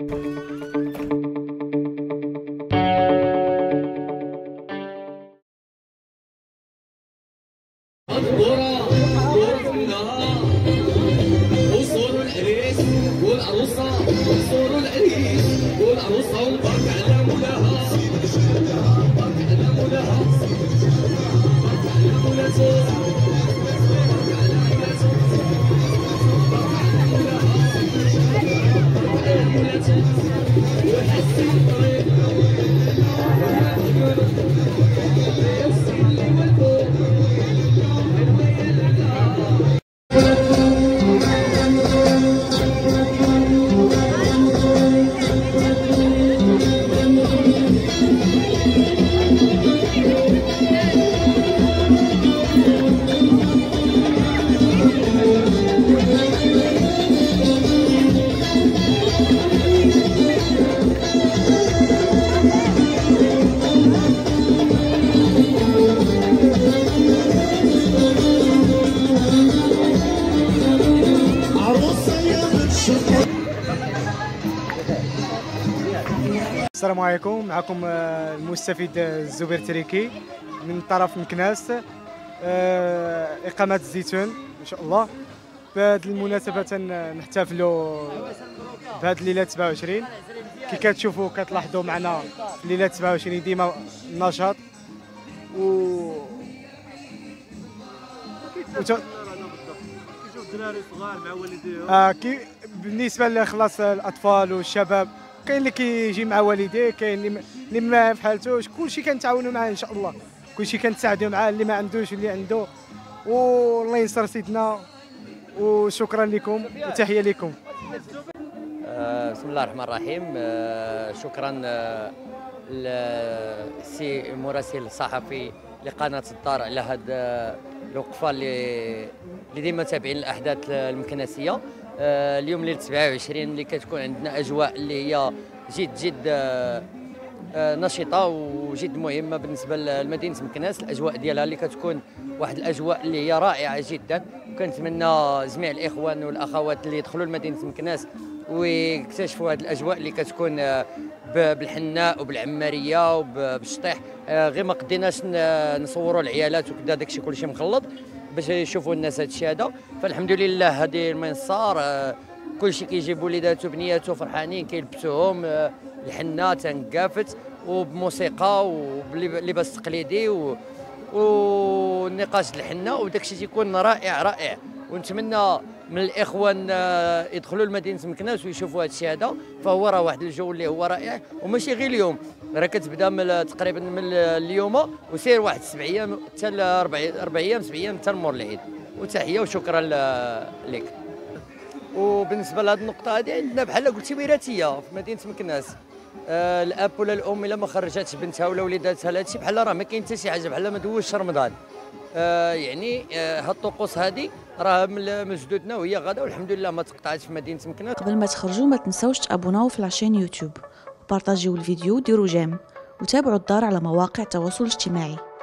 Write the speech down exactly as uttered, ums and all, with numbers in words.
السلام عليكم. معكم المستفيد الزبير تريكي من طرف مكناس إقامة الزيتون إن شاء الله. بهذه المناسبة نحتفلوا بهذه الليلة سبعة وعشرين. كي كتشوفوا كتلاحظوا معنا في ليلة سبعة وعشرين ديما نشاط و كيشوف الدراري صغار مع والديهم. اه كي بالنسبة لخلاص الأطفال والشباب كاين اللي كيجي مع والديه، كاين اللي اللي ما بحالتوش، كلشي كنتعاونوا معاه ان شاء الله، كلشي كنساعدوا معاه، اللي ما عندوش واللي عنده. والله ينصر سيدنا وشكرا لكم وتحيه لكم. آه بسم الله الرحمن الرحيم. آه شكرا آه للسي المراسل الصحفي لقناه الدار على هذا الوقفه اللي اللي ديما تابعين الاحداث المكناسيه. آه اليوم ليله سبعة وعشرين اللي كتكون عندنا اجواء اللي هي جد جد آه آه نشطه وجد مهمه بالنسبه لمدينه مكناس. الاجواء ديالها اللي كتكون واحد الاجواء اللي هي رائعه جدا، وكنتمنى جميع الاخوان والاخوات اللي يدخلوا لمدينه مكناس ويكتشفوا هذه الاجواء اللي كتكون بالحناء وبالعماريه وبالشطيح. غير ما قديناش نصوروا العيالات وكذا، داكشي كلشي مخلط باش يشوفوا الناس هذا الشيء هذا. فالحمد لله هذه المنصار كلشي كيجيب وليداتو بنياتو فرحانين كيلبسوهم الحنه تنقافت وبموسيقى وبلباس تقليدي والنقاش الحنه، وداكشي تيكون رائع رائع. ونتمنى من الاخوان يدخلوا لمدينه مكناس ويشوفوا هذا الشيء هذا. فهو راه واحد الجو اللي هو رائع، وماشي غير اليوم، راه كتبدا من تقريبا من اليوم وسير واحد سبع ايام حتى اربع ايام سبع ايام حتى مور العيد. وتحيه وشكرا لك. وبالنسبه لهذه النقطه هذه عندنا بحال قلتي وراثيه في مدينه مكناس. آه الاب ولا الام الا ما خرجاتش بنتها ولا وليداتها لهذا الشيء بحال راه ما كاين حتى شي حاجه، بحال ما دوزش رمضان. آه يعني آه هاد الطقوس هذه راه من جدودنا وهي غاده، والحمد لله ما تقطعتش في مدينه مكناس. قبل ما تخرجوا ما تنساوش تابوناو في لاشين يوتيوب وبارطاجيو الفيديو وديروا جيم وتابعوا الدار على مواقع التواصل الاجتماعي.